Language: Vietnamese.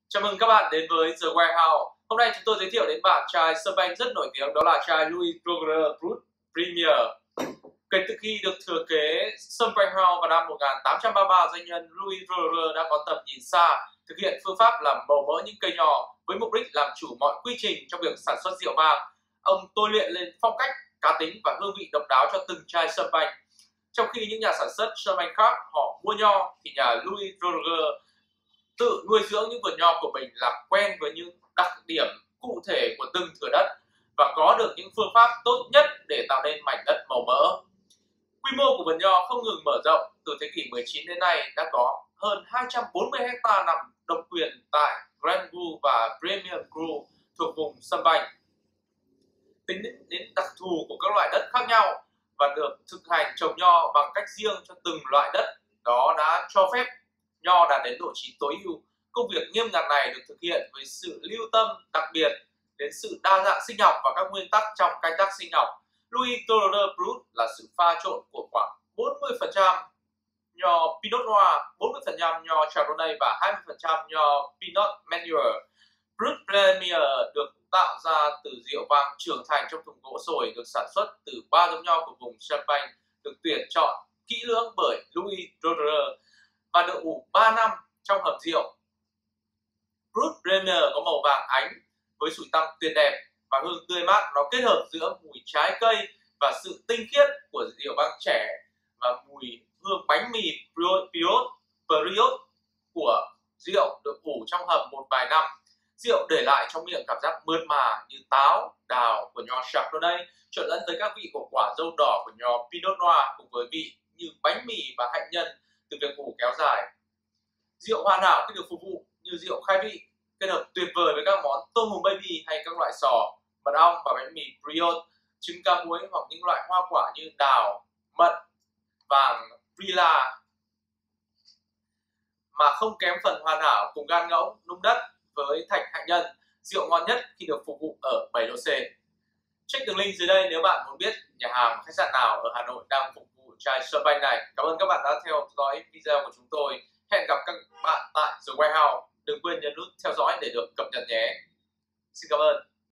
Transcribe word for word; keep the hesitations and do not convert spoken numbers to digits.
Chào mừng các bạn đến với The Warehouse. Hôm nay chúng tôi giới thiệu đến bạn chai sâm banh rất nổi tiếng, đó là chai Louis Roederer Brut Premier. Kể từ khi được thừa kế sâm banh house vào năm một nghìn tám trăm ba mươi ba, doanh nhân Louis Roederer đã có tầm nhìn xa, thực hiện phương pháp làm màu mỡ những cây nho với mục đích làm chủ mọi quy trình trong việc sản xuất rượu vang. Ông tôi luyện lên phong cách, cá tính và hương vị độc đáo cho từng chai sâm banh. Trong khi những nhà sản xuất sâm banh khác họ mua nho, thì nhà Louis Roederer tự nuôi dưỡng những vườn nho của mình, làm quen với những đặc điểm cụ thể của từng thửa đất và có được những phương pháp tốt nhất để tạo nên mảnh đất màu mỡ. Quy mô của vườn nho không ngừng mở rộng. Từ thế kỷ mười chín đến nay đã có hơn hai trăm bốn mươi héc ta nằm độc quyền tại Grand Cru và Premier Cru thuộc vùng sâm banh. Tính đến, đến đặc thù của các loại đất khác nhau và được thực hành trồng nho bằng cách riêng cho từng loại đất, đó đã cho phép nho đạt đến độ chín tối ưu. Công việc nghiêm ngặt này được thực hiện với sự lưu tâm đặc biệt đến sự đa dạng sinh học và các nguyên tắc trong canh tác sinh học. Louis Roederer Brut là sự pha trộn của khoảng bốn mươi phần trăm nho Pinot Noir, bốn mươi phần trăm nho Chardonnay và hai mươi phần trăm nho Pinot Meunier. Brut Premier được tạo ra từ rượu vang trưởng thành trong thùng gỗ sồi, được sản xuất từ ba giống nho của vùng Champagne, được tuyển chọn kỹ lưỡng bởi Louis Roederer và được ủ ba năm trong hầm rượu. Brut Premier có màu vàng ánh với sủi tăm tuyệt đẹp và hương tươi mát. Nó kết hợp giữa mùi trái cây và sự tinh khiết của rượu vang trẻ và mùi hương bánh mì brioche brioche của rượu được ủ trong hầm một vài năm. Rượu để lại trong miệng cảm giác mượt mà như táo, đào của nho Chardonnay trộn lẫn với các vị của quả dâu đỏ của nho Pinot Noir, cùng với vị như bánh mì và hạnh nhân từ việc ủ kéo dài. Rượu hoàn hảo khi được phục vụ như rượu khai vị, kết hợp tuyệt vời với các món tôm hùm baby hay các loại sò, mật ong và bánh mì brioche, trứng cá muối hoặc những loại hoa quả như đào, mận, vàng, Vrila, mà không kém phần hoàn hảo cùng gan ngỗng, nung đất với thạch hạnh nhân. Rượu ngon nhất khi được phục vụ ở bảy độ C. Check đường link dưới đây nếu bạn muốn biết nhà hàng, khách sạn nào ở Hà Nội đang phục vụ chai sâm banh này. Cảm ơn các bạn đã theo dõi video của chúng tôi. Hẹn gặp các bạn tại The Warehouse. Đừng quên nhấn nút theo dõi để được cập nhật nhé. Xin cảm ơn.